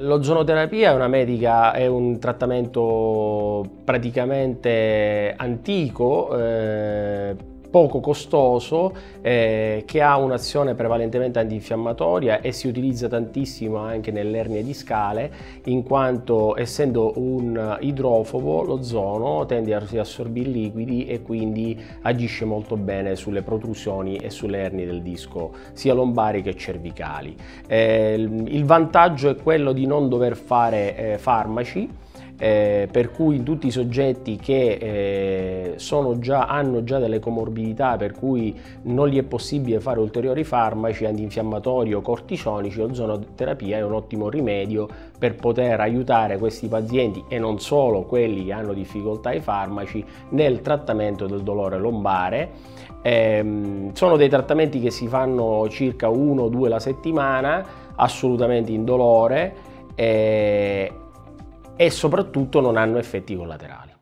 L'ozonoterapia è un trattamento praticamente antico, poco costoso, che ha un'azione prevalentemente antinfiammatoria e si utilizza tantissimo anche nelle ernie discale, in quanto essendo un idrofobo l'ozono tende a riassorbire i liquidi e quindi agisce molto bene sulle protrusioni e sulle ernie del disco sia lombari che cervicali. Il vantaggio è quello di non dover fare farmaci, per cui tutti i soggetti che hanno già delle comorbidità per cui non gli è possibile fare ulteriori farmaci antinfiammatori o cortisonici, l'ozonoterapia è un ottimo rimedio per poter aiutare questi pazienti, e non solo quelli che hanno difficoltà ai farmaci, nel trattamento del dolore lombare. Sono dei trattamenti che si fanno circa 1 o 2 alla settimana, assolutamente indolore, e soprattutto non hanno effetti collaterali.